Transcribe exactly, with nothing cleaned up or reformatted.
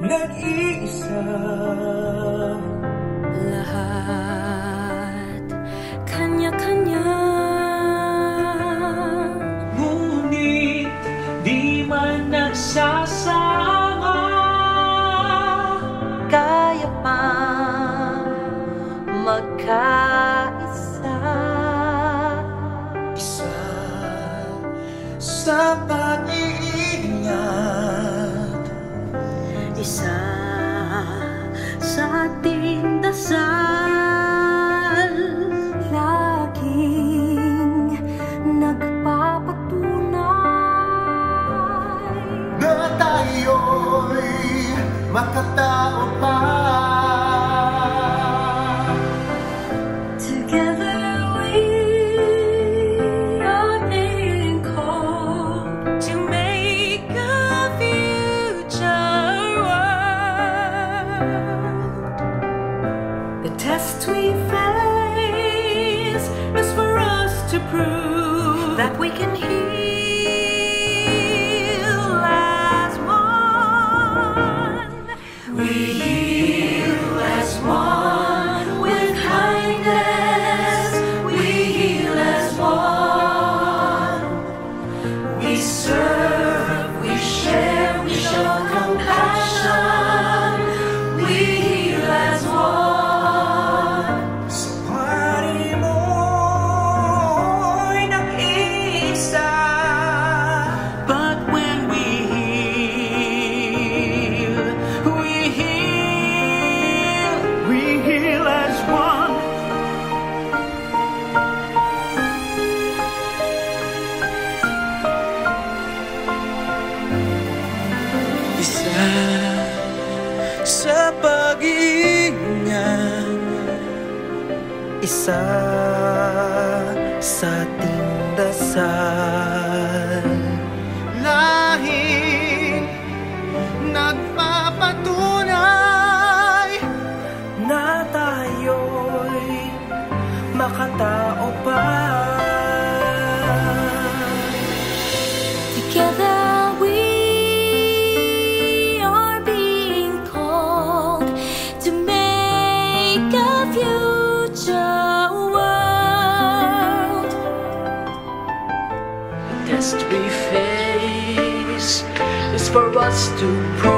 nag-iisa. Lahat kanya-kanya, ngunit di man nagsasama. kaya pang magkaisa. Isa sa pag-iingat, Isa sa ating dasal, laging nagpapatunay na tayo'y makatao pa. Together we are being called to make a future world. The test we face is for us to prove that we can heal as one. We heal as one with kindness. We heal as one. We serve, we share, we show compassion. We heal as one. sa pari mo'y nag-iisa. But when we heal, we heal, We heal as one. Isa sa pag-iingat, isa sa ating dasal, Lahing nagpapatunay na tayo'y makatao pa. together we are being called to make a future world. The test we face is for us to prove